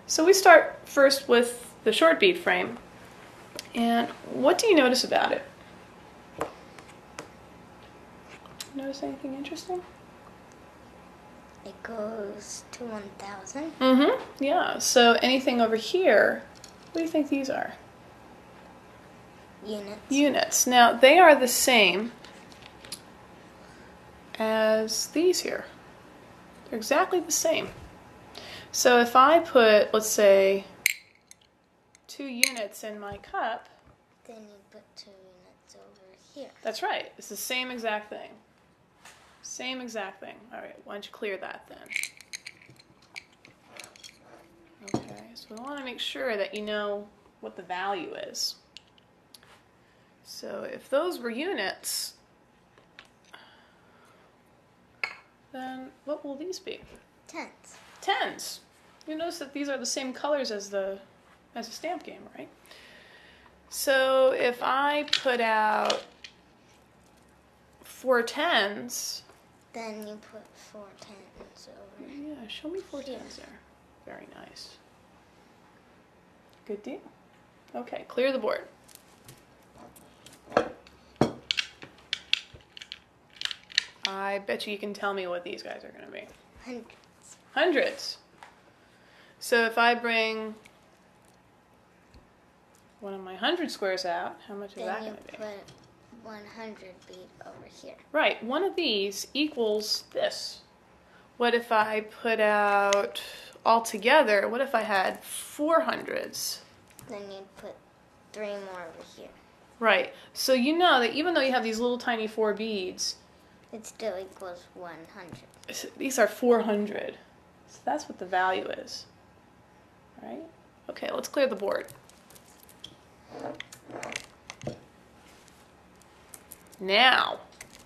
So we start first with the short bead frame. And what do you notice about it? Notice anything interesting? It goes to 1,000. Mm-hmm. Yeah. So anything over here, what do you think these are? Units. Units. Now, they are the same as these here. They're exactly the same. So if I put, let's say, 2 units in my cup. Then you put 2 units over here. That's right. It's the same exact thing. Same exact thing. All right, why don't you clear that then? Okay, so we want to make sure that you know what the value is. So if those were units, then what will these be? Tens. Tens. You notice that these are the same colors as a stamp game, right? So if I put out 4 tens, then you put 4 tens over. Yeah, show me 4 tens there. Very nice. Good deal. Okay, clear the board. I bet you can tell me what these guys are going to be. Hundreds. Hundreds. So if I bring one of my 100 squares out, how much is that going to be? Then you put 100 bead over here. Right, one of these equals this. What if I put out all together, what if I had 400s? Then you'd put 3 more over here. Right, so you know that even though you have these little tiny 4 beads, it still equals 100. These are 400. So that's what the value is. Right? Okay, let's clear the board. Now,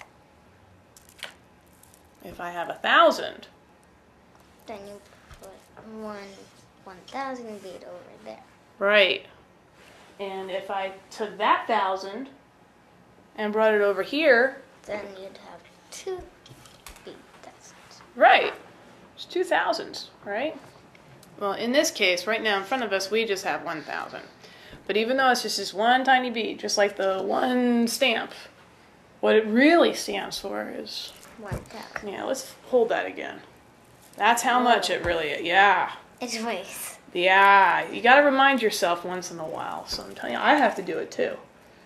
if I have 1,000, then you put 1,000 bead over there. right? And if I took that 1,000 and brought it over here, then you'd have 2 bead thousands. right? It's 2,000s, right? Well, in this case, right now in front of us, we just have 1,000. But even though it's just this one tiny bead, just like the one stamp, what it really stands for is 1,000. Yeah, let's hold that again. That's how much it really is. Yeah. It weighs. Yeah. You got to remind yourself once in a while. So I'm telling you, I have to do it too.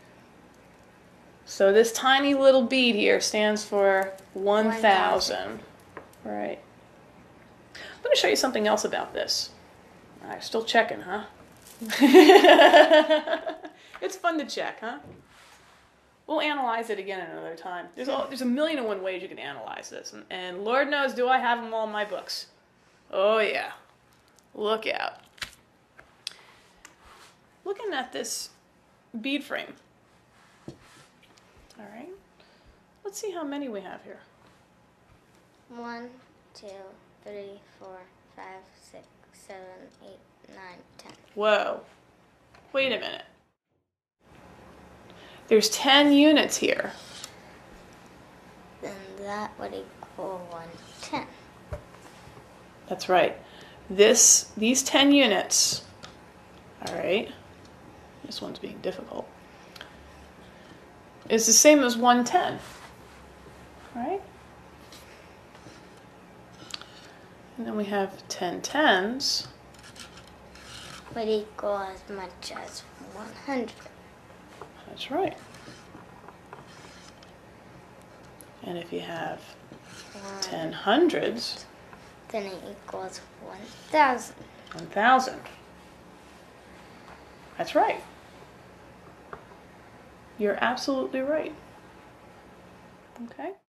So this tiny little bead here stands for 1,000. Right. I'm going to show you something else about this. All right, still checking, huh? It's fun to check, huh? We'll analyze it again another time. There's a million and one ways you can analyze this. And Lord knows, do I have them all in my books. Oh, yeah. Look out. Looking at this bead frame. All right. Let's see how many we have here. 1, 2, 3, 4, 5, 6, 7, 8, 9, 10. Whoa. Wait a minute. There's 10 units here. Then that would equal 110. That's right. These 10 units, all right, this one's being difficult, is the same as 110, right? And then we have 10 tens. Would equal as much as 100. That's right. And if you have 10 hundreds, then it equals 1,000. 1,000. That's right. You're absolutely right. Okay.